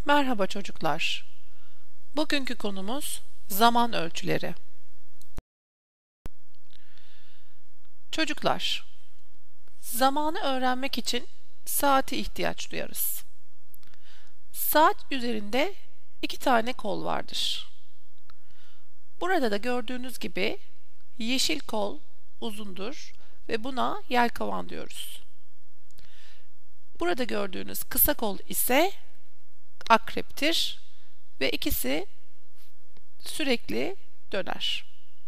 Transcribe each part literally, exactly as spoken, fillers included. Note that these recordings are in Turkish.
Merhaba çocuklar. Bugünkü konumuz zaman ölçüleri. Çocuklar, zamanı öğrenmek için saate ihtiyaç duyarız. Saat üzerinde iki tane kol vardır. Burada da gördüğünüz gibi yeşil kol uzundur ve buna yelkovan diyoruz. Burada gördüğünüz kısa kol ise akreptir ve ikisi sürekli döner.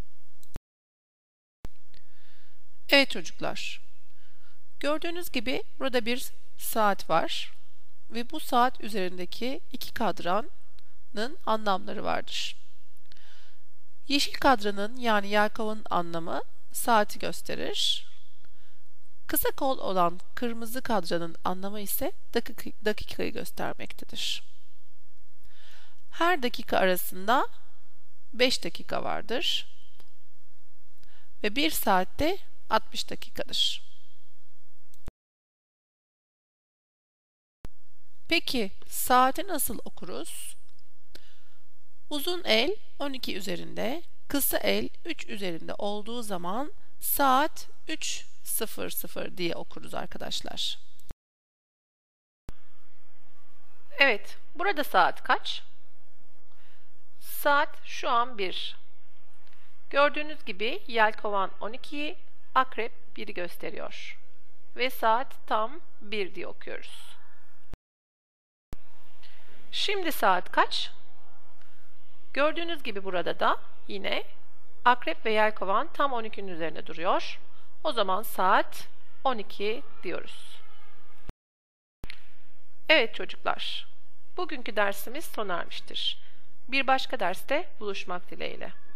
Evet çocuklar, gördüğünüz gibi burada bir saat var ve bu saat üzerindeki iki kadranın anlamları vardır. Yeşil kadranın yani yelkovanın anlamı saati gösterir. Kısa kol olan kırmızı kadranın anlamı ise dakikayı göstermektedir. Her dakika arasında beş dakika vardır ve bir saatte altmış dakikadır. Peki saati nasıl okuruz? Uzun el on iki üzerinde, kısa el üç üzerinde olduğu zaman saat üç sıfır sıfır diye okuruz arkadaşlar. Evet, burada saat kaç? Saat şu an bir. Gördüğünüz gibi yelkovan on ikiyi, akrep biri gösteriyor. Ve saat tam bir diye okuyoruz. Şimdi saat kaç? Gördüğünüz gibi burada da yine akrep ve yelkovan tam on ikinin üzerinde duruyor. O zaman saat on iki diyoruz. Evet çocuklar, bugünkü dersimiz sona ermiştir. Bir başka derste buluşmak dileğiyle.